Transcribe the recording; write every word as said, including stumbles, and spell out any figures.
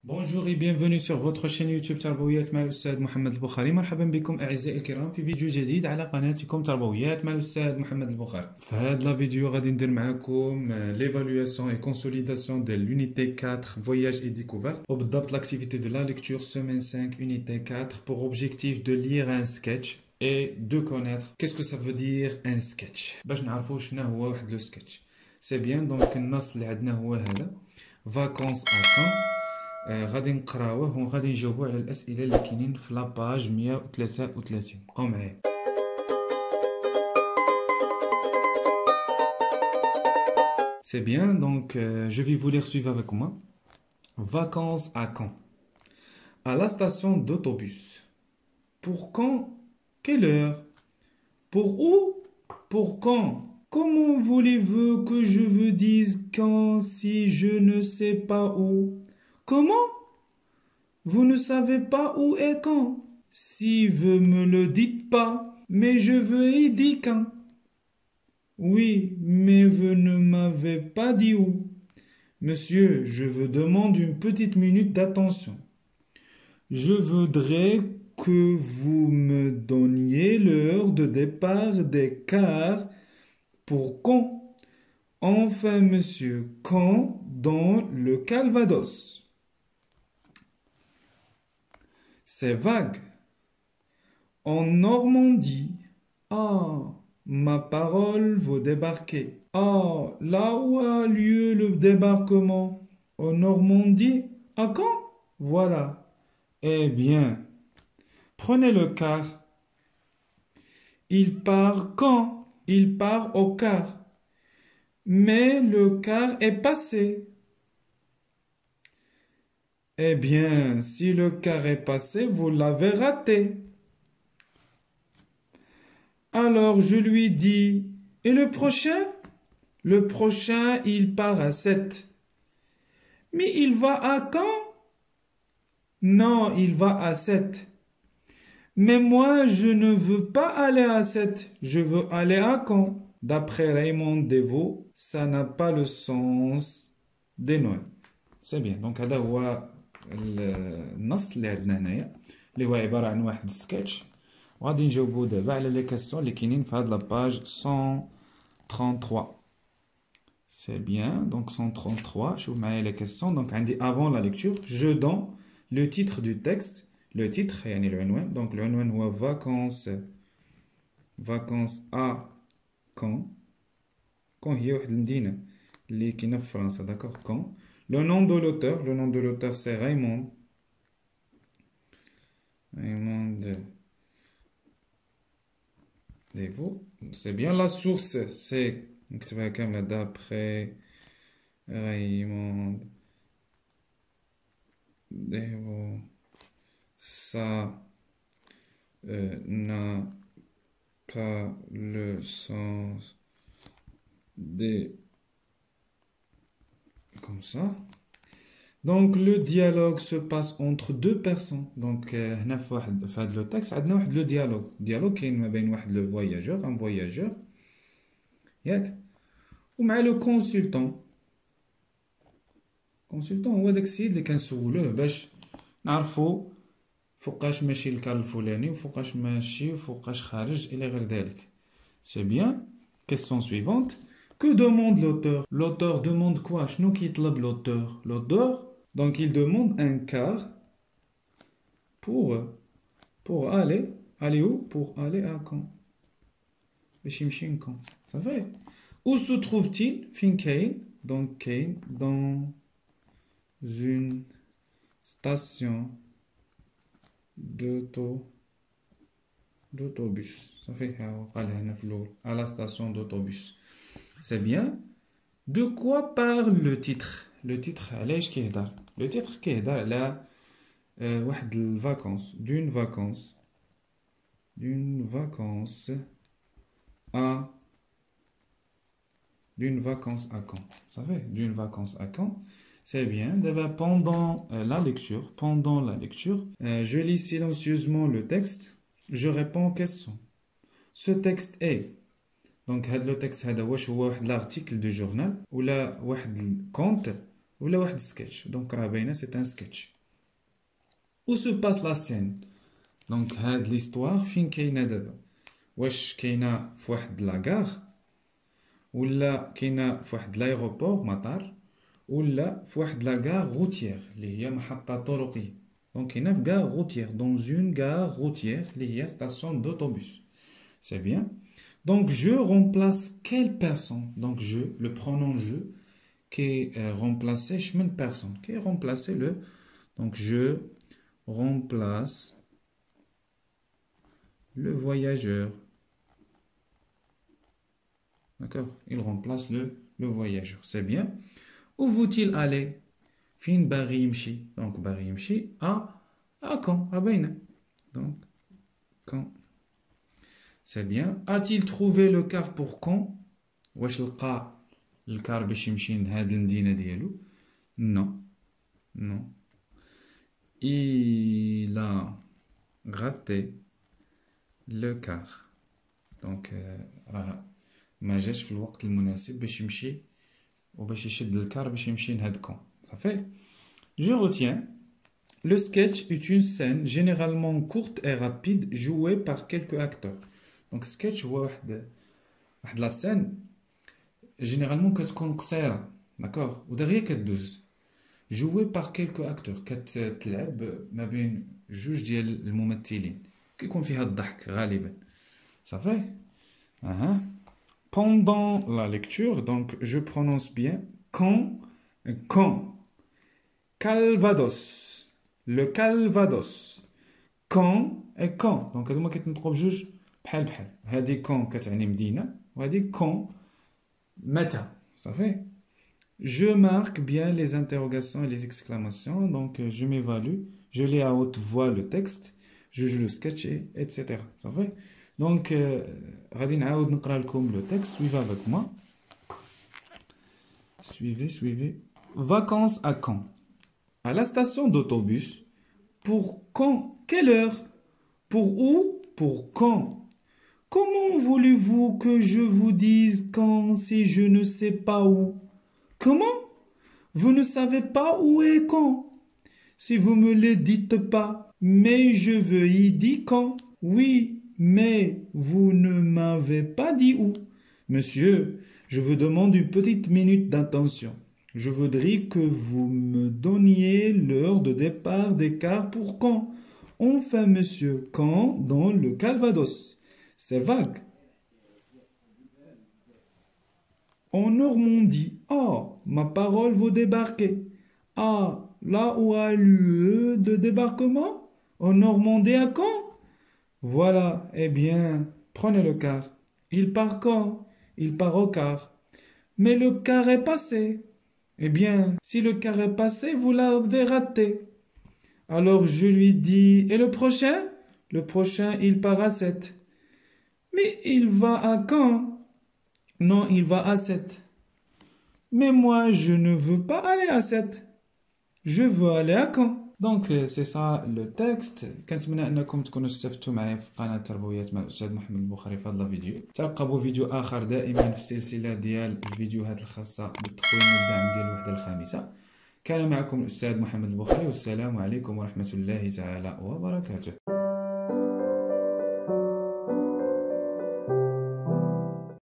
Bonjour et bienvenue sur votre chaîne يوتيوب تربويات مع الأستاذ محمد البخاري. مرحبا بكم أعزائي الكرام في فيديو جديد على قناتكم تربويات مع الأستاذ محمد البخاري. في هذا الفيديو غادي ندير معكم l'évaluation et consolidation de l'unité quatre voyage et découverte وبالضبط l'activité de la lecture semaine cinq unité quatre pour objectif de lire un sketch et de connaître qu'est-ce que ça veut dire un sketch باش نعرفوا شنو هو واحد لو sketch. C'est bien, donc النص اللي عندنا هو هذا vacances à Caen. آه غادي نقراوه وغادي نجاوبوا على الاسئله اللي كاينين في لاباج مية وثلاثة وثلاثين. بقاو معايا. C'est bien, donc euh, je vais vous lire, suivre avec moi. Vacances à Caen. À la station d'autobus. Pour quand? Quelle heure? Pour où? Pour quand? Comment voulez-vous que je vous dise quand si je ne sais pas où? Comment? Vous ne savez pas où est quand? Si vous me le dites pas, mais je veux y dire quand. Oui, mais vous ne m'avez pas dit où. Monsieur, je vous demande une petite minute d'attention. Je voudrais que vous me donniez l'heure de départ des cars pour quand? Enfin, monsieur, quand dans le Calvados? C'est vague. En Normandie. Ah, ma parole, vous débarquez. Ah, là où a lieu le débarquement? En Normandie? À quand? Voilà. Eh bien, prenez le car. Il part quand? Il part au car. Mais le car est passé. Eh bien, si le car est passé, vous l'avez raté. Alors je lui dis, et le prochain? Le prochain, il part à sept. Mais il va à quand? Non, il va à sept. Mais moi, je ne veux pas aller à sept. Je veux aller à quand? D'après Raymond Devaux, ça n'a pas le sens des noms. C'est bien. Donc, هذا هو النص اللي عندنا هنايا اللي هو عبارة عن واحد سكتش وغادي نجاوبو دابا على لي كاستيون اللي كاينين في هاد لاباج مية وثلاثة وثلاثين. C'est bien. Donc cent trente-trois. شوف معايا les questions. Donc عندي avant la lecture, je donne le titre du texte. Le titre يعني العنوان. Donc العنوان هو vacances vacances à Caen. Caen هي واحد المدينة اللي كاينة في فرنسا. D'accord, Caen. Le nom de l'auteur, le nom de l'auteur c'est Raymond. Raymond Devaux. C'est bien. La source c'est نكتبها كاملة d'après Raymond Devaux. Ça euh, n'a pas le sens des comme ça. Donc le dialogue se passe entre deux personnes. Donc هنا في واحد في هذا لو تكست عندنا واحد لو ديالوج. ديالوج كاين ما بين واحد لو فواياجور ان فواياجور ياك ومع لو كونسلتون. كونسلتون هو داك السيد اللي كنسولوه باش نعرفوا فوقاش ماشي الكار الفلاني وفوقاش ماشي وفوقاش خارج الى غير ذلك. C'est bien. Question suivante. Que demande l'auteur? L'auteur demande quoi? شنو كيطلب l'auteur? L'auteur, donc il demande un car pour pour aller aller où? Pour aller à Caen. باش يمشي لكان. Ça fait. Où se trouve-t-il? فين كاين؟ Donc كاين dans une station d'auto d'autobus. Ça fait قال هنا في الأول à la station d'autobus. C'est bien. De quoi parle le titre? Le titre علاش كيهضر؟ Le titre كيهضر على euh, واحد الفاكونس d'une vacance d'une vacance à d'une vacance à Caen. Ça fait d'une vacance à Caen. C'est bien. D'abord, pendant euh, la lecture, pendant la lecture, euh, je lis silencieusement le texte. Je réponds aux questions. Ce texte est. Donc, هذا le texte هذا واش هو واحد l'article du journal ولا واحد الكونت ولا واحد sketch. Donc راه باينة c'est un sketch. Où se passe la scène? Donc هاد l'histoire فين كاينة دابا؟ واش كاينة في واحد لاكار ولا كاينة في واحد لايغوبور مطار ولا في واحد لاكار غوتيير اللي هي محطة طرقية. دونك كاينة في كار غوتيير دون اون كار غوتيير اللي هي ستاسيون دوطوبوس. سي بيان. Donc je remplace quelle personne? Donc je, le pronom je qui est euh, remplacé chemin de personne, qui est remplacé le. Donc je remplace le voyageur. D'accord? Il remplace le, le voyageur. C'est bien. Où veut-il aller? Fin bari yimshi. Donc bari yimshi à à quand? À Baïna. Donc quand? C'est bien. A-t-il trouvé le car pour quand? واش لقى الكار باش يمشي لهاد المدينة ديالو؟ Non. Non. Il a raté le car. Donc راه ما جاش في الوقت المناسب باش يمشي وباش يشد الكار باش يمشي لهاد كون. صافي. Je retiens. Le sketch est une scène généralement courte et rapide jouée par quelques acteurs. Donc sketch هو واحد واحد لا سين جينيرالمون كتكون قصيره داكوغ ودغيا كدوز joué par quelques acteurs كتلعب ما بين جوج ديال الممثلين كيكون فيها الضحك غالبا. صافي. اها. Pendant la lecture, donc je prononce bien quand, quand. Calvados, le Calvados. Quand et quand. Donc هادوما كيتنطقوا بجوج بحال بحال. هادي quand كتعني مدينة وهادي quand متى. صافي. Je marque bien les interrogations et les exclamations. Donc je m'évalue, je lis à haute voix le texte, je joue le sketch et etc. صافي. Donc غادي نعاود نقرا لكم le texte. Suivez avec moi. Suivez, suivez. Vacances à quand? À la station d'autobus. Pour quand? Quelle heure? Pour où? Pour quand? Comment voulez-vous que je vous dise quand si je ne sais pas où? Comment? Vous ne savez pas où et quand? Si vous me le dites pas, mais je veux y dire quand. Oui, mais vous ne m'avez pas dit où. Monsieur, je vous demande une petite minute d'attention. Je voudrais que vous me donniez l'heure de départ des cars pour quand? Enfin, monsieur, quand dans le Calvados? C'est vague. En Normandie. Ah, ma parole, vous débarquez. Ah, là où a lieu de débarquement? En Normandie à quand? Voilà, eh bien, prenez le car. Il part quand? Il part au car. Mais le car est passé. Eh bien, si le car est passé, vous l'avez raté. Alors je lui dis, et le prochain? Le prochain, il part à sept. Mais il va à quand? Non, il va à sept. Mais moi, je ne veux pas aller à sept. Je veux aller à quand? Donc, c'est ça le texte. كنتمنى انكم تكونوا استفدتوا معايا في قناه تربويات مع الاستاذ محمد البخاري في هذا الفيديو. ترقبوا فيديو اخر دائما في السلسله ديال الفيديوهات الخاصه بالتقويم والدعم ديال الوحده الخامسه. كان معكم الاستاذ محمد البخاري والسلام عليكم ورحمه الله تعالى وبركاته.